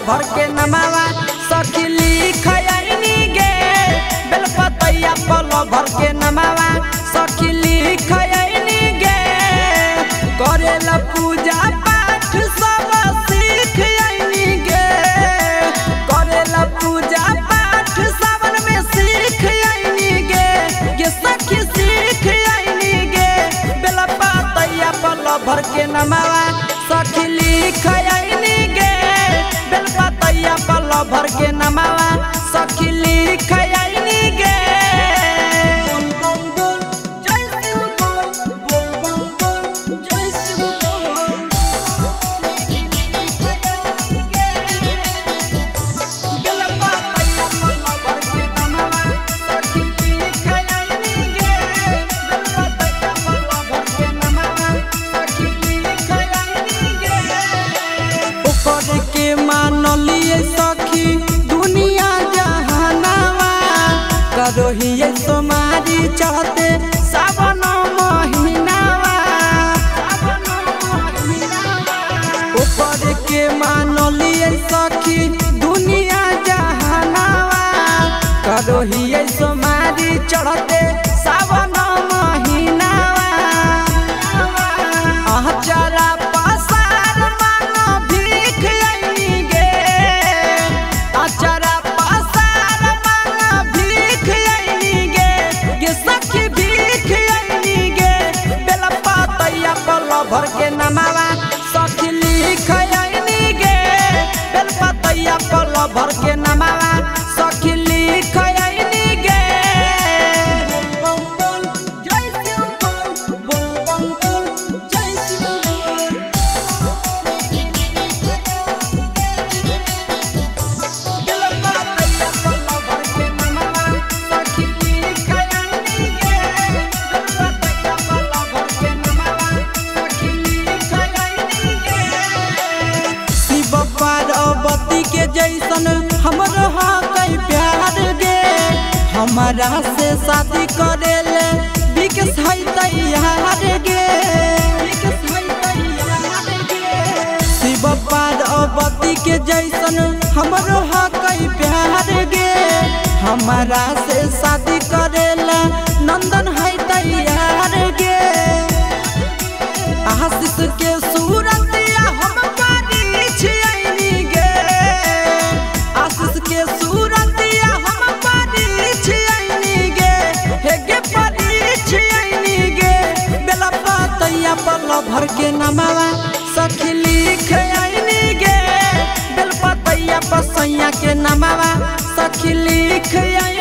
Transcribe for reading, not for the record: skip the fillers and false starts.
भर के नमावा सखी लिख आईनी गे बेलपतैया पल भर के नमावा सखी लिख आईनी गे करेला पूजा पाठ सब सीख आईनी गे करेला पूजा पाठ सावन में सीख आईनी गे सखी सीख आईनी गे बेलपतैया पल भर के नमावा सखी लिख आईनी गे बेलपतैया पल भर के नमावा सखी लिख आईनी गे सखी दुनिया जहानावा करोहिए सोमारी चढ़ते सावन महीनावा ऊपर के मानलिए सखी दुनिया जहानावा करोहिए सोमारी चढ़ते सावन महीनावा आचारा भर के नमावा सखी लिख आईनी गे बेलपतैया पल भर के नमावा सखी लिख आईनी गे पार्वती के जैसन हमरो कई प्यार गे हमारा से शादी करेले विकास है तैयार गे शिव पार्वती के जैसन हमरो कई प्यार गे हमारा से शादी करेला नंदन है तैयार गे आशीष के सूरत हम के सूरत हम परीछ आईनी गे हेगे परीछ आईनी गे बेलपतैया पल भर के नमावा सखी लिख आईनी गे बेलपतैया पसैया के नमावा सखी लिख आईनी